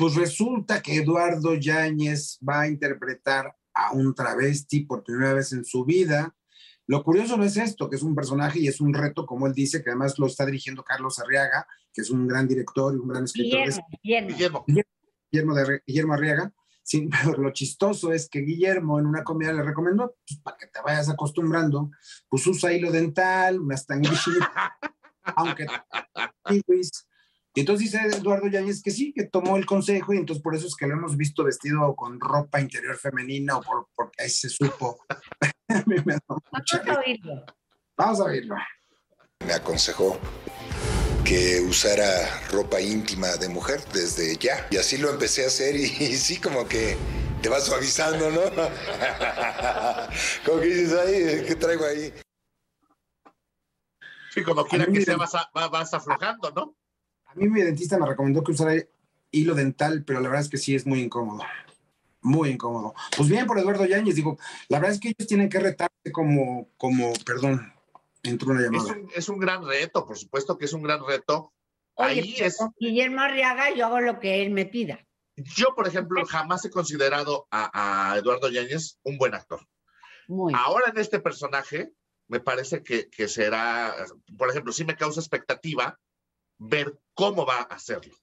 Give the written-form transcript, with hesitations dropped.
Pues resulta que Eduardo Yáñez va a interpretar a un travesti por primera vez en su vida. Lo curioso no es esto, que es un personaje y es un reto, como él dice, que además lo está dirigiendo Carlos Arriaga, que es un gran director y un gran escritor. Guillermo Arriaga. Sí, pero lo chistoso es que Guillermo en una comida le recomendó, pues, para que te vayas acostumbrando, pues usa hilo dental, unas tanguitas, aunque... Y entonces dice Eduardo Yáñez que sí, que tomó el consejo y entonces por eso es que lo hemos visto vestido con ropa interior femenina o porque ahí se supo. A mí me da mucha risa. Vamos a oírlo. Me aconsejó que usara ropa íntima de mujer desde ya. Y así lo empecé a hacer y sí, como que te va suavizando, ¿no? Como que dices, ay, ¿qué traigo ahí? Sí, como quiera que sea, vas aflojando, ¿no? A mí mi dentista me recomendó que usara hilo dental, pero la verdad es que sí es muy incómodo. Muy incómodo. Pues bien por Eduardo Yáñez, digo, la verdad es que ellos tienen que retarse perdón, entró una llamada. Es un gran reto, por supuesto que es un gran reto. Oye, ahí es... con Guillermo Arriaga yo hago lo que él me pida. Yo, por ejemplo, jamás he considerado a Eduardo Yáñez un buen actor. Ahora en este personaje, me parece que será, por ejemplo, sí me causa expectativa ver cómo va a hacerlo.